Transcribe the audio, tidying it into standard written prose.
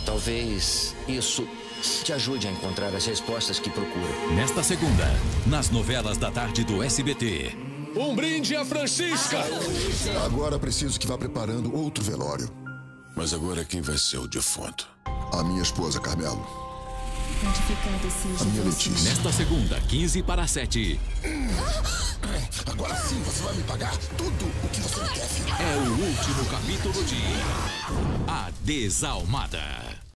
Talvez isso te ajude a encontrar as respostas que procura. Nesta segunda, nas novelas da tarde do SBT. Um brinde a Francisca! Agora preciso que vá preparando outro velório. Mas agora quem vai ser o defunto? A minha esposa, Carmelo. A minha Letícia. Nesta segunda, 15 para 7. Agora sim você vai me pagar tudo o que você me deve. É o último capítulo de A Desalmada.